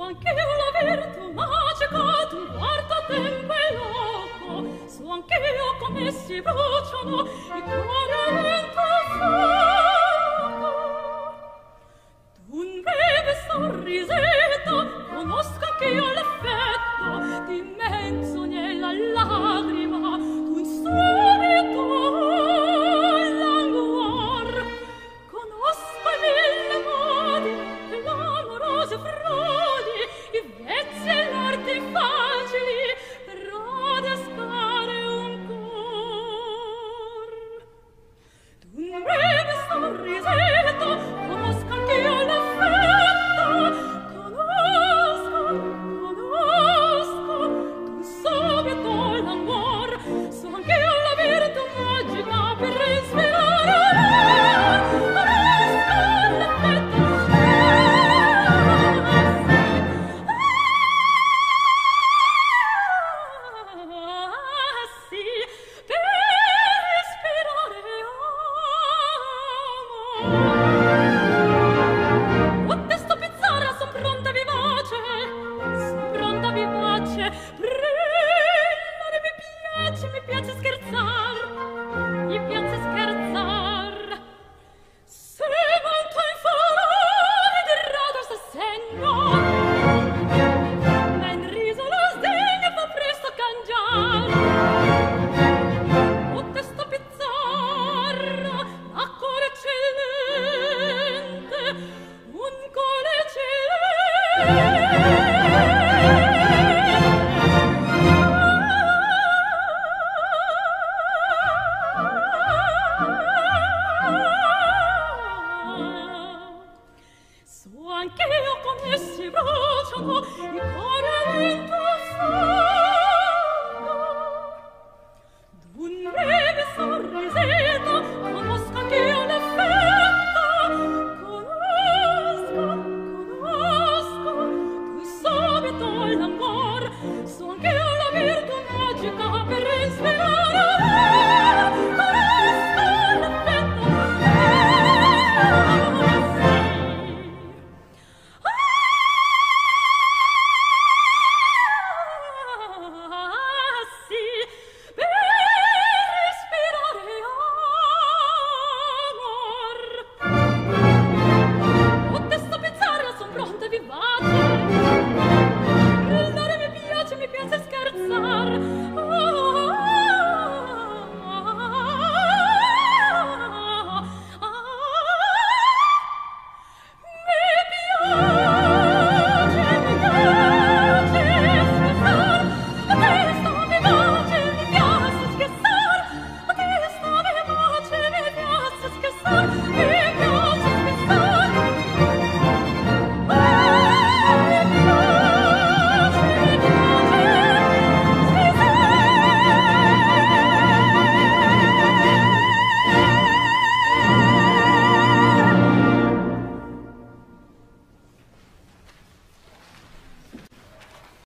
anch'io la virtù magica tu guarda tempo e loco, so anch'io come si bruciano i cuori a lento fuoco. D'un breve sorrisetto conosco anch'io l'effetto di menzognella lagrima d'un subito languor. Conosco i mille modi e l'amorose frodi, i vezzi e l'arti facili per adescare un cor. D'un breve sorrisetto conosco anch'io l'effetto, conosco d'un subito languor, so anch'io la virtù magica per ispirare mi piace scherzar, mi piace scherzar. Se molto in furore di rado s'assegno, men riso lo sdegno fa presto cangiar. O testo bizzarra, a cuore eccellente, un cuore eccellente. So anch'io come si bruciano i cuori a lento fuoco.